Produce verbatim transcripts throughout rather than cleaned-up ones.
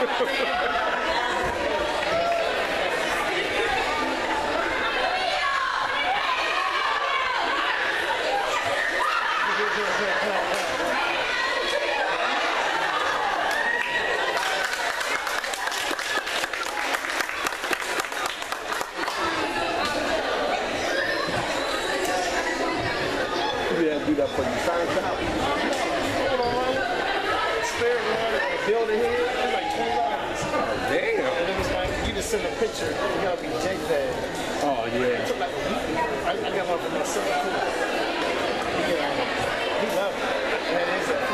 Do that for you. Sign out. Hold on. Spare one. Building here. It was like twenty dollars. Oh, damn. And it was like, you just send a picture. It got to be JPEG. Oh, yeah. It took like a week. I, I got one for myself, too. Yeah. He loved it. That is it.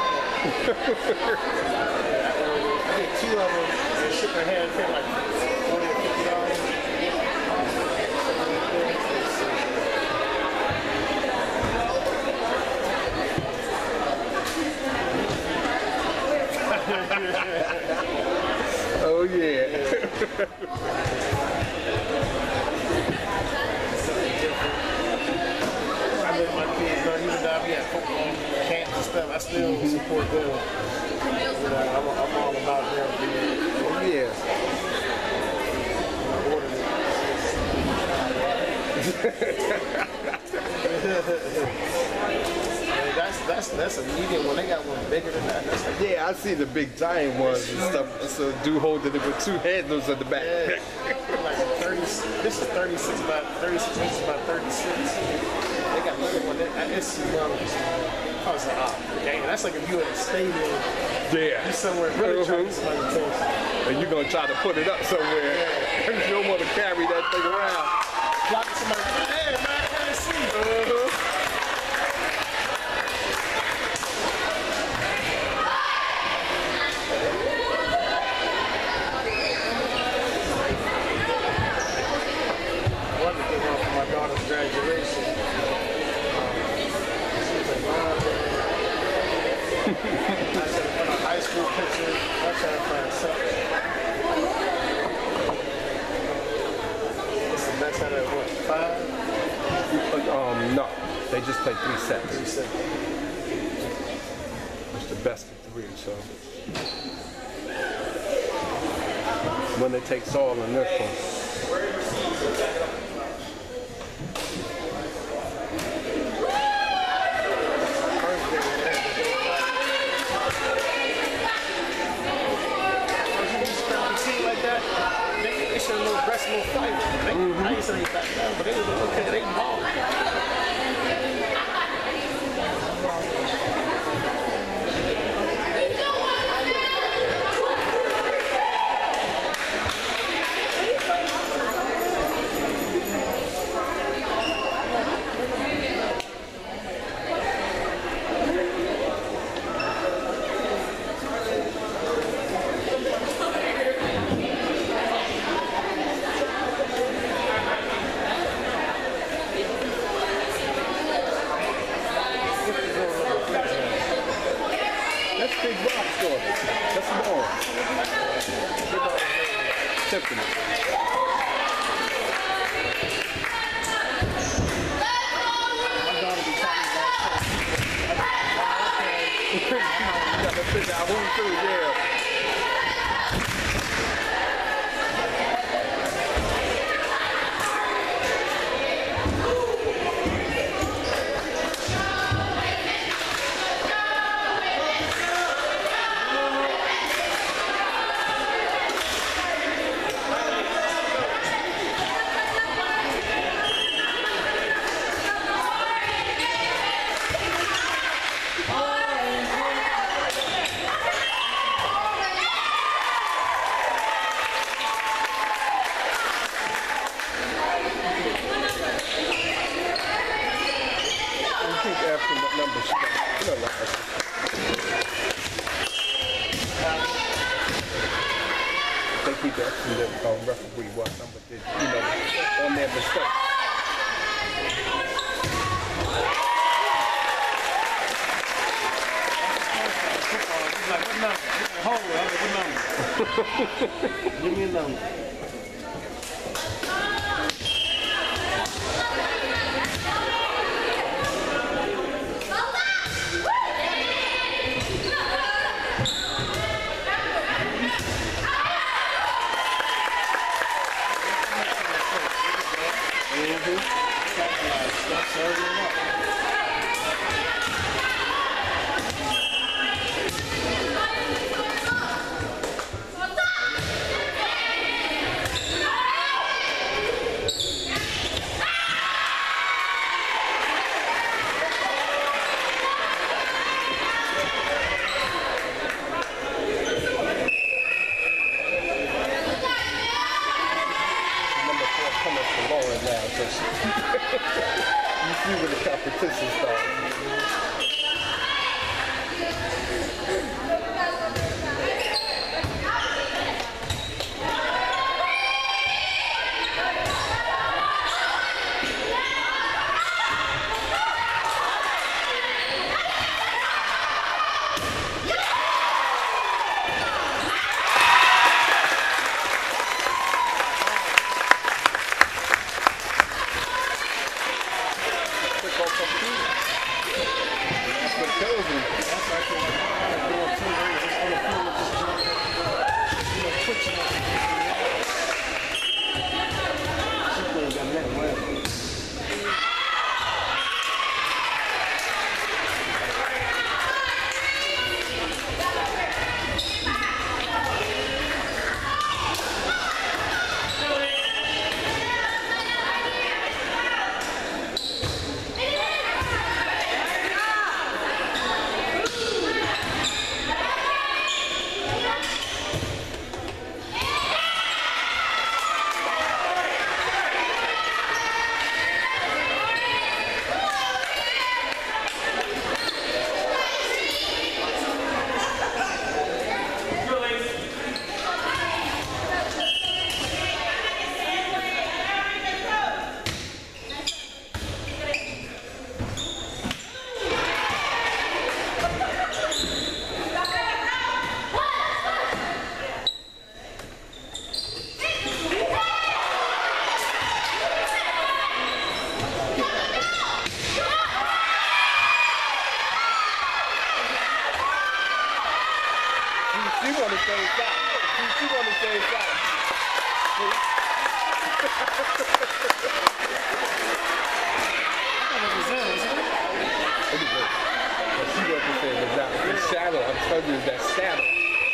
I did two of them. And ship her hand paid like forty or fifty dollars. Oh yeah. I let my kids know, even though I be at football camps and stuff, I still mm-hmm. support them. You know, I'm, I'm all about them. Oh yeah. That's that's that's a medium one. They got one bigger than that. That's like, yeah, I see the big giant ones and stuff. So do holding it with two handles at the back. Yeah. Like thirty. This is thirty-six by thirty-six inches by thirty-six. They got another one. That, it's humongous. I was like, oh, dang, that's like if you at a stadium. Yeah. You somewhere really trying to get somebody's attention. And you're gonna try to put it up somewhere. Yeah. You don't want to carry that thing around. Blocking somebody. Hey man, I can't see. Uh-huh. Graduation. Um, she was like, Mom, I said, put a high school picture. I tried to find something. What's the best out of what? Five? Um, no. They just play three sets. Three sets. It's the best of three, so. When it takes all in this one. A little wrestling fight. They, mm-hmm. I used to say back down, but they was okay. They ball. Tiffany. I want to, yeah. Keep asking them um, referee what number did, you know, on their mistake. He's like, what number? Hold on, what number? Give me a number. see when the competition starts. She on the same side. She, she on the same side. But she wasn't saying the job. The shadow, I'm telling you, that shadow.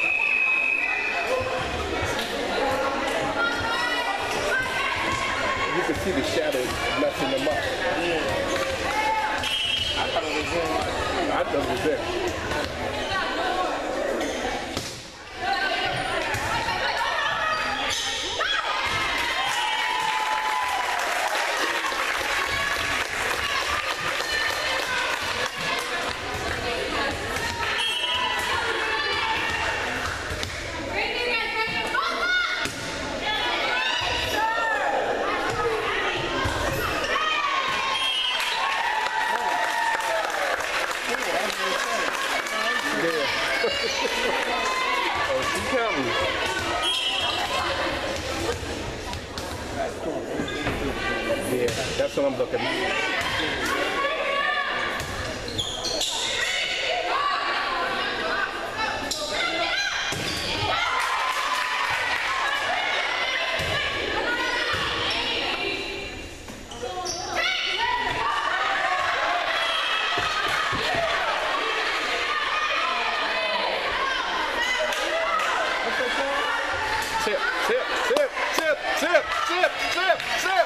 You can see the shadow messing them up. I thought it was there. I thought it was there. Oh, she counting. Yeah, that's what I'm looking at. Tip, tip, tip, tip, tip, tip, tip, tip.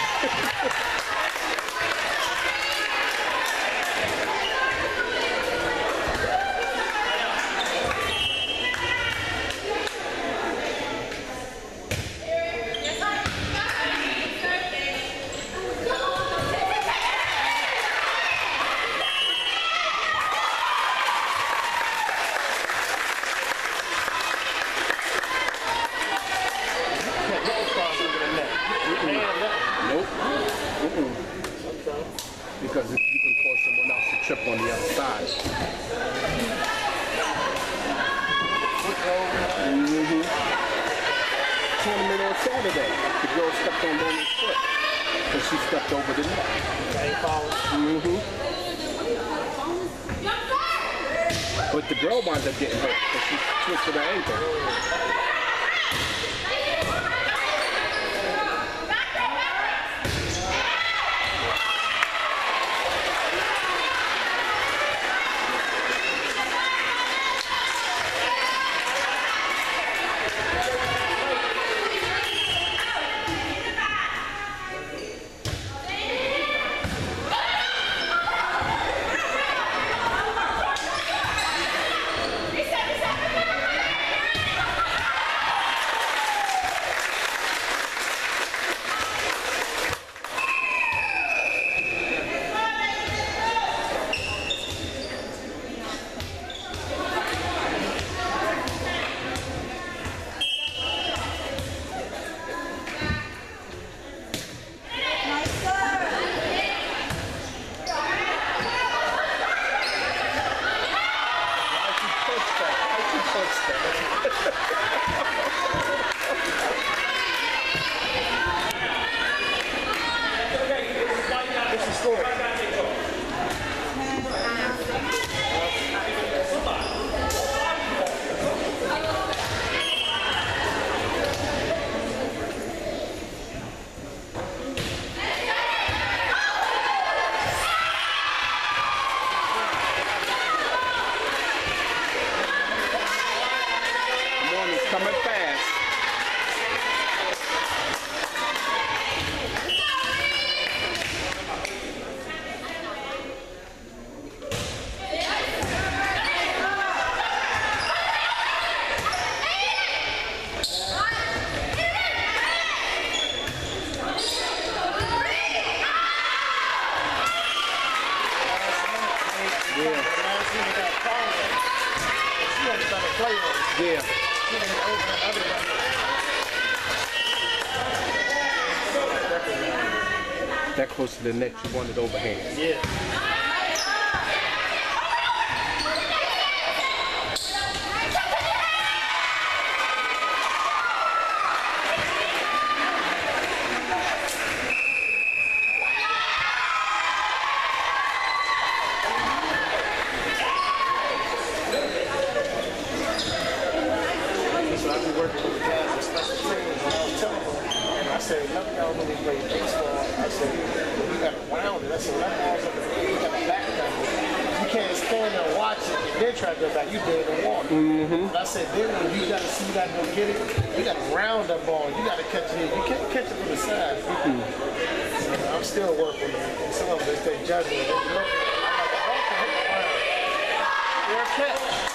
Nope. Mm-mm. Because if you can cause someone else to trip on the other side. Mm-hmm. Tournament on Saturday. The girl stepped on Lola's foot because she stepped over the net. Mm-hmm. But the girl wound up getting hurt because she twisted her ankle. storm is coming fast. Yeah. That close to the net, you wanted overhand. Yeah. I said, none of y'all really play baseball. I said, you got to round it. I said, none balls up in the air, you got to back down. You can't stand there and watch it and then try to go back. You dead in the water. Mm-hmm. And I said, then when you got to see, you got to go get it, you got to round that ball. You got to catch it. You can't catch it from the side. Mm-hmm. You know, I'm still working on it. And some of them, they stay judging it. They look, I'm like, the ball can hit the ground. You're a catch.